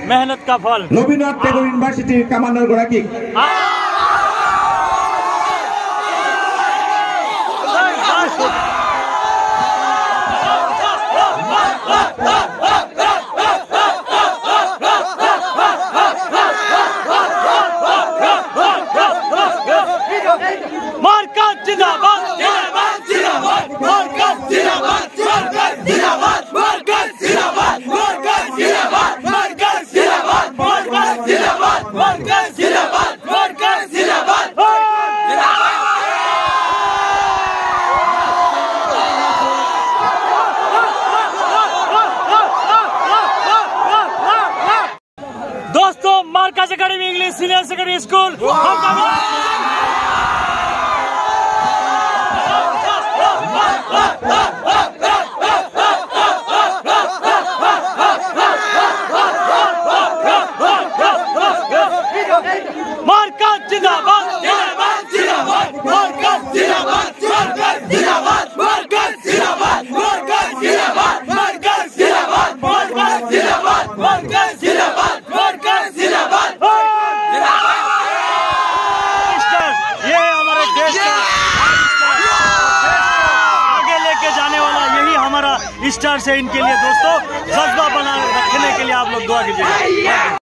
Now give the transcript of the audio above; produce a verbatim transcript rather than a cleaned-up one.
मेहनत का फल। रवीन्द्रनाथ टैगोर यूनिवर्सिटी कमांडर गराकी मार्कस जिंदाबाद जिंदाबाद जिंदाबाद मार्कस जिंदाबाद मार्कस जिंदाबाद मार्कस जिंदाबाद मार्कस जिंदाबाद मार्कस जिंदाबाद मार्कस जिंदाबाद मार्कस जिंदाबाद मार्कस जिंदाबाद। दोस्तों Marcus academy English senior secondary school Marcus जिंदाबाद जिंदाबाद जिंदाबाद मार्कस जिंदाबाद मार्कस जिंदाबाद मार्कस जिंदाबाद मार्कस जिंदाबाद मार्कस जिंदाबाद मार्कस जिंदाबाद मार्कस जिंदाबाद मार्कस जिंदाबाद। ये हमारे देश का आगे लेके जाने वाला यही हमारा स्टार है। इनके लिए दोस्तों जज्बा बना रखने के लिए आप लोग दुआ कीजिए।